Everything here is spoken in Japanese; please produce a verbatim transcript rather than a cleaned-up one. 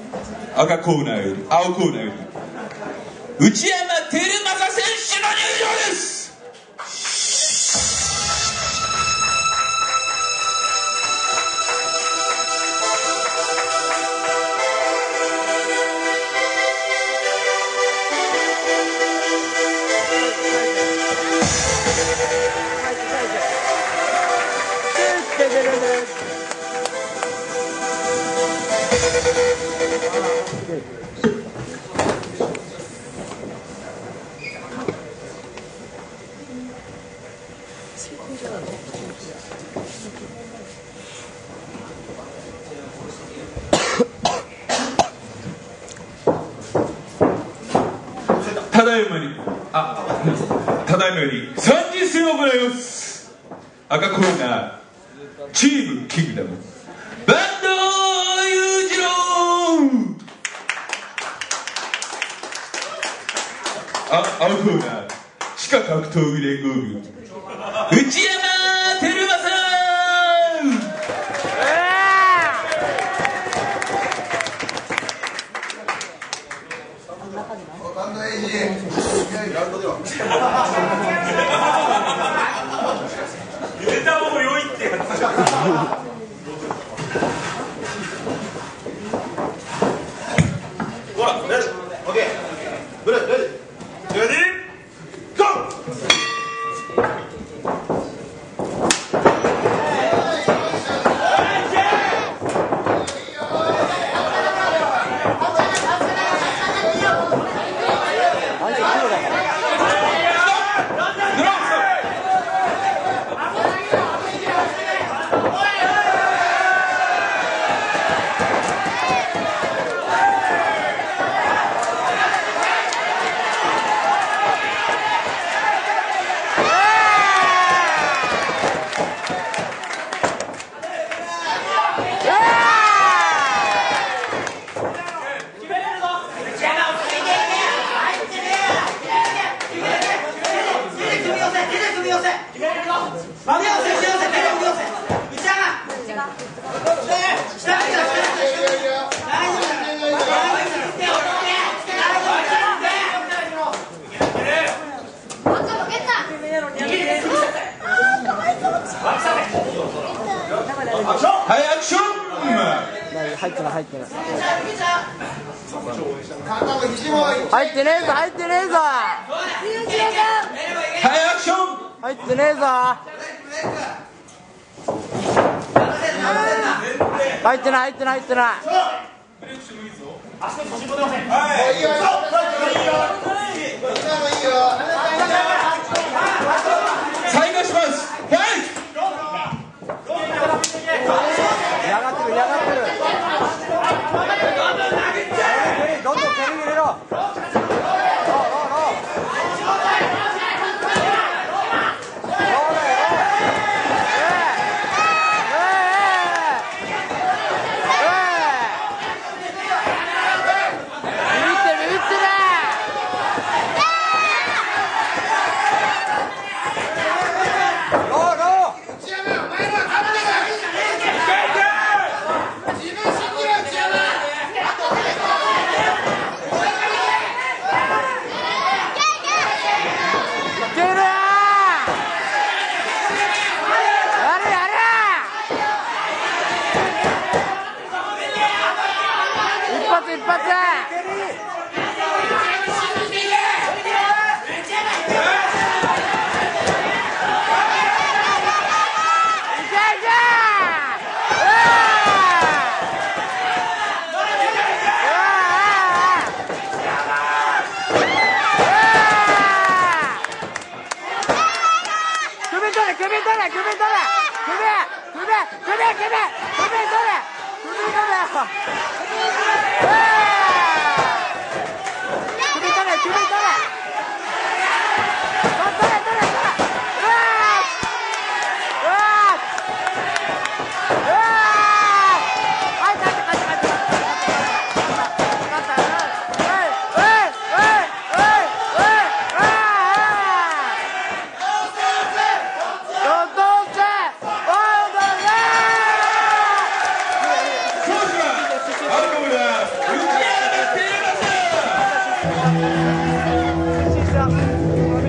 赤コーナーより青コーナーより内山照正選手の入場です。ただいまにあただいまよりさん次戦を行います。赤コーナーチームキングダム坂東裕次郎、あ青コーナー地下格闘技連合軍内山照正、 ネタも良いってやつ。ほら、レディー、オッケー、レディー、レディー、レディー、ゴー。 はい、アクション。 入ってない入ってない入ってねえぞ入ってねえぞはい、アクション。 入ってねえぞ入ってない入ってない入ってない再開します。ファイト。 嫌がってる嫌がってるどんどん蹴り入れろローローロ一発小さ